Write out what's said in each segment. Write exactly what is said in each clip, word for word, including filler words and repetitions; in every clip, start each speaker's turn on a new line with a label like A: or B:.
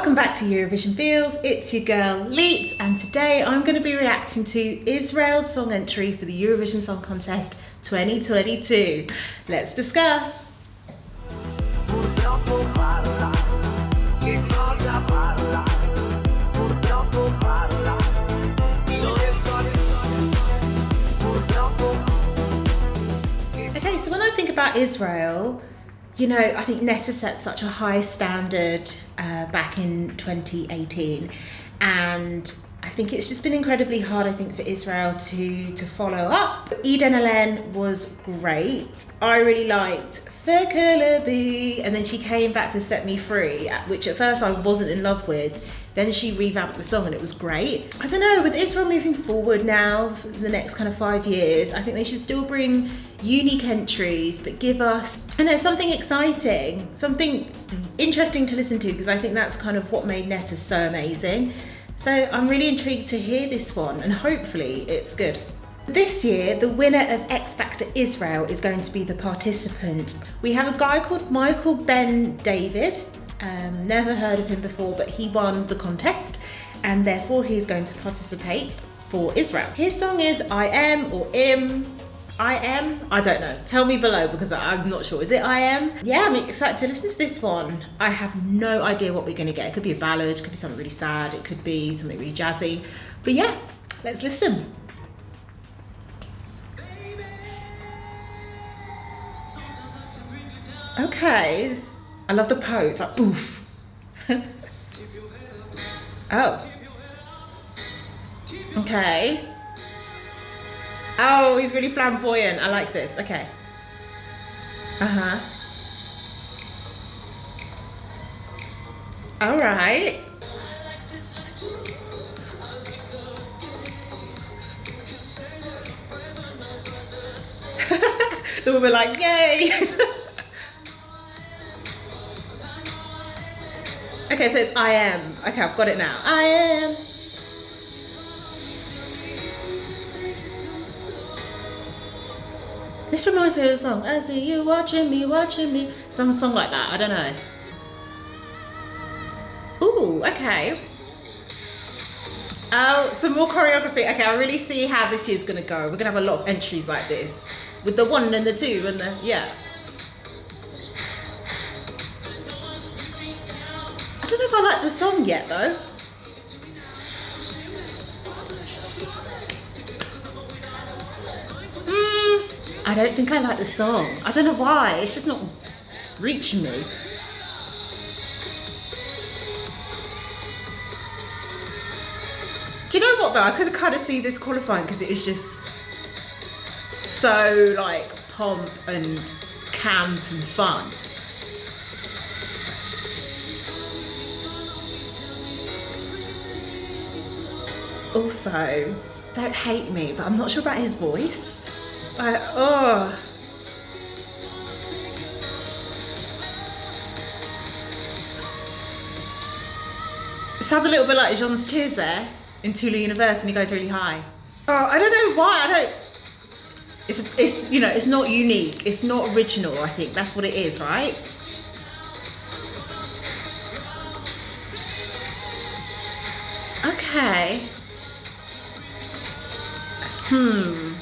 A: Welcome back to Eurovision Feels. It's your girl Leets, and today I'm going to be reacting to Israel's song entry for the Eurovision Song Contest twenty twenty-two. Let's discuss. Okay, so when I think about Israel, you know, I think Netta set such a high standard uh, back in twenty eighteen, and I think it's just been incredibly hard, I think, for Israel to, to follow up. Eden Alene was great. I really liked Fekelebi, and then she came back with Set Me Free, which at first I wasn't in love with. Then she revamped the song and it was great. I don't know, with Israel moving forward now for the next kind of five years, I think they should still bring unique entries, but give us, I know, something exciting, something interesting to listen to, because I think that's kind of what made Netta so amazing. So I'm really intrigued to hear this one, and hopefully it's good. This year, the winner of X Factor Israel is going to be the participant. We have a guy called Michael Ben David. Um, never heard of him before, but he won the contest, and therefore he's going to participate for Israel. His song is I Am or Im. I Am? I don't know. Tell me below, because I'm not sure. Is it I Am? Yeah, I'm excited to listen to this one. I have no idea what we're going to get. It could be a ballad, it could be something really sad, it could be something really jazzy. But yeah, let's listen. Okay. I love the pose, like oof. Oh. Okay. Oh, he's really flamboyant. I like this. Okay. Uh-huh. All right. The woman like, yay. Okay, so it's I Am. Okay, I've got it now. I am. This reminds me of a song. I see you watching me, watching me. Some song like that. I don't know. Ooh, okay. Oh, some more choreography. Okay, I really see how this year's gonna go. We're gonna have a lot of entries like this, with the one and the two and the yeah. I don't know if I like the song yet though. Mm, I don't think I like the song. I don't know why, it's just not reaching me. Do you know what though? I could kind of see this qualifying because it is just so like pomp and camp and fun. Also, don't hate me, but I'm not sure about his voice. Like, oh. It sounds a little bit like Jean's Tears there in Turin Universe when he goes really high. Oh, I don't know why, I don't, it's, it's, you know, it's not unique, it's not original, I think, that's what it is, right? Okay. Hmm.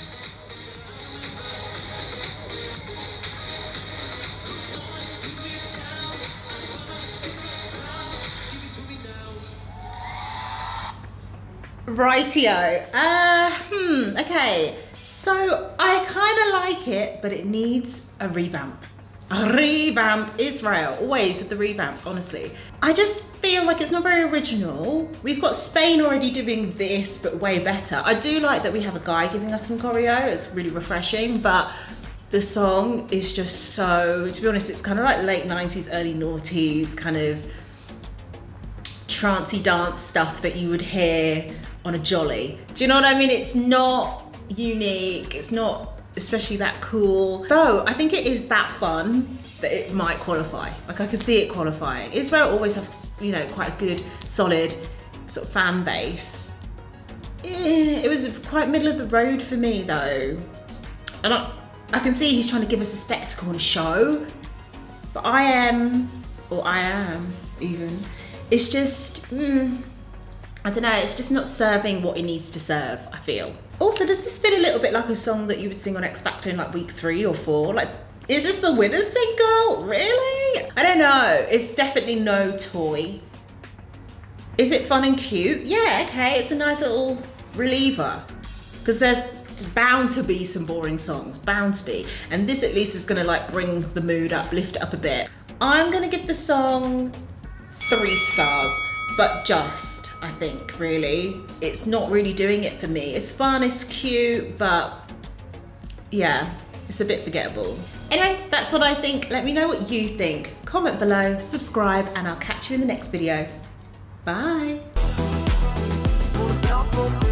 A: Rightio. Uh, hmm, okay. So I kind of like it, but it needs a revamp. A revamp, Israel, always with the revamps, honestly. I just feel like it's not very original. We've got Spain already doing this, but way better. I do like that we have a guy giving us some choreo, it's really refreshing, but the song is just so, to be honest, it's kind of like late nineties, early noughties, kind of trancey dance stuff that you would hear on a jolly. Do you know what I mean? It's not unique, it's not especially that cool. Though I think it is that fun that it might qualify. Like I could see it qualifying. Israel always has, you know, quite a good, solid sort of fan base. Eh, it was quite middle of the road for me though. And I, I can see he's trying to give us a spectacle and a show, but I am, or I am even, it's just, mm, I don't know, it's just not serving what it needs to serve, I feel. Also, does this feel a little bit like a song that you would sing on X Factor in like week three or four? Like, is this the winner's single? Really? I don't know. It's definitely no toy. Is it fun and cute? Yeah, okay, it's a nice little reliever. Because there's bound to be some boring songs, bound to be. And this at least is gonna like bring the mood up, lift it up a bit. I'm gonna give the song three stars, but just, I think, really. It's not really doing it for me. It's fun, it's cute, but yeah, it's a bit forgettable. Anyway, that's what I think. Let me know what you think. Comment below, subscribe, and I'll catch you in the next video. Bye.